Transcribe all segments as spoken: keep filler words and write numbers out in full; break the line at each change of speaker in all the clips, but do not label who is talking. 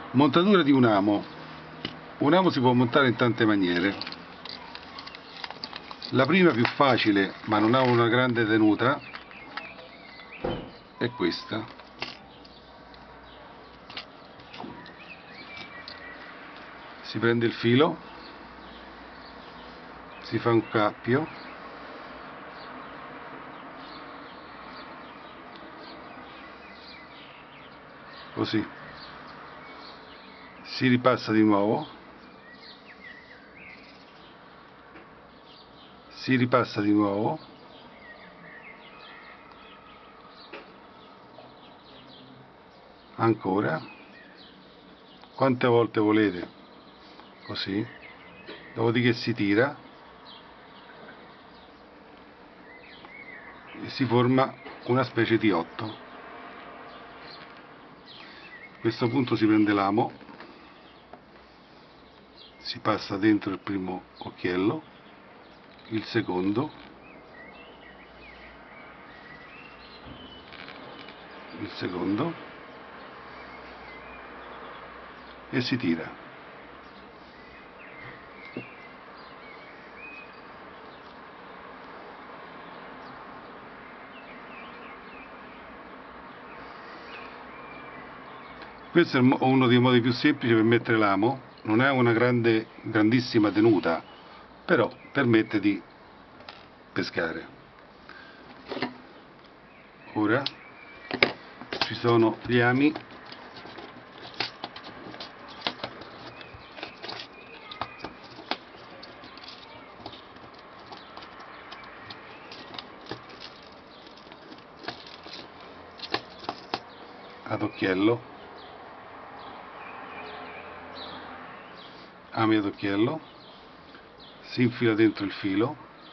Montatura di un amo. Un amo si può montare in tante maniere. La prima, più facile ma non ha una grande tenuta, è questa. Si prende il filo, si fa un cappio, così, si ripassa di nuovo, si ripassa di nuovo, ancora, quante volte volete, così, dopodiché si tira e si forma una specie di otto. A questo punto si prende l'amo, si passa dentro il primo occhiello, il secondo, il secondo e si tira. Questo è uno dei modi più semplici per mettere l'amo, non ha una grande, grandissima tenuta, però permette di pescare. Ora ci sono gli ami, ad occhiello, ami ad occhiello, si infila dentro il filo,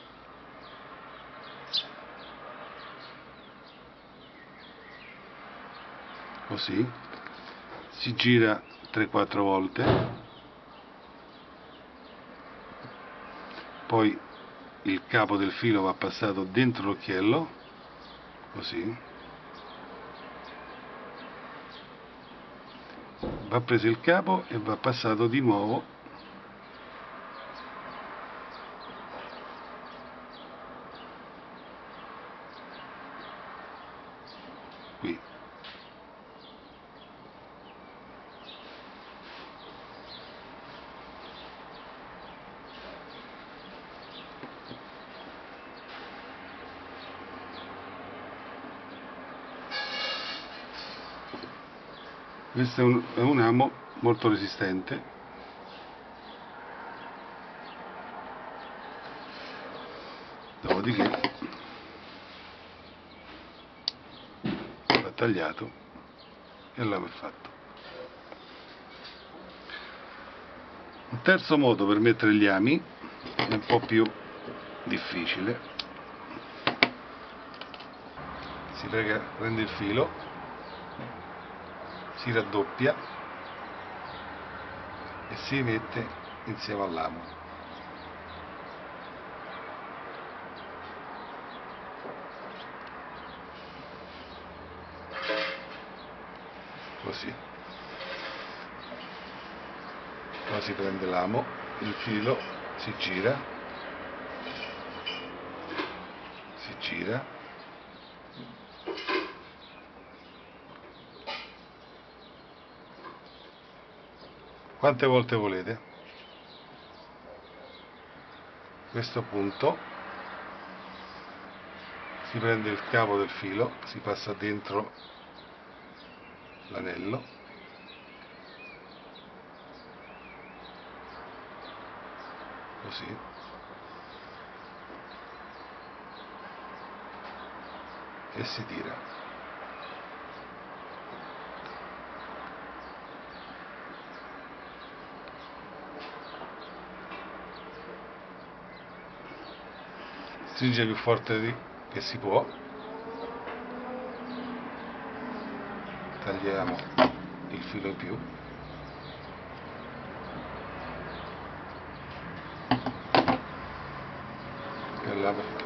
così, si gira tre quattro volte, poi il capo del filo va passato dentro l'occhiello, così, va preso il capo e va passato di nuovo qui. Questo è un, è un amo molto resistente. Dopodiché va tagliato e l'amo è fatto. Un terzo modo per mettere gli ami è un po' più difficile. Si prega, prende il filo, si raddoppia e si mette insieme all'amo. Così. Poi si prende l'amo, il filo si gira, si gira, quante volte volete. A questo punto si prende il capo del filo, si passa dentro l'anello, così, e si tira. Stringe più forte di, che si può, tagliamo il filo in più, e l'amo